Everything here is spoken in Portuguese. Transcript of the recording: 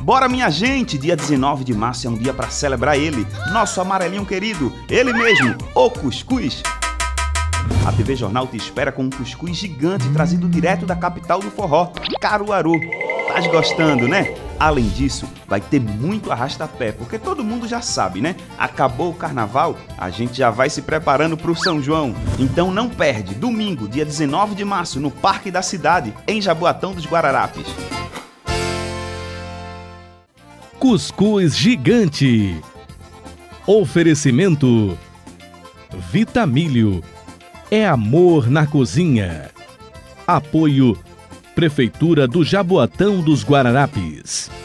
Bora, minha gente! Dia 19 de março é um dia para celebrar ele, nosso amarelinho querido, ele mesmo, o cuscuz. A TV Jornal te espera com um cuscuz gigante trazido direto da capital do forró, Caruaru. Tás gostando, né? Além disso, vai ter muito arrasta-pé, porque todo mundo já sabe, né? Acabou o carnaval, a gente já vai se preparando pro São João. Então não perde, domingo, dia 19 de março, no Parque da Cidade, em Jaboatão dos Guararapes. Cuscuz gigante. Oferecimento Vitamilho. É amor na cozinha. Apoio Prefeitura do Jaboatão dos Guararapes.